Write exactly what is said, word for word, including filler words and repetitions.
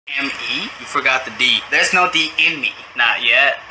M E? You forgot the D. There's no D in me. Not yet.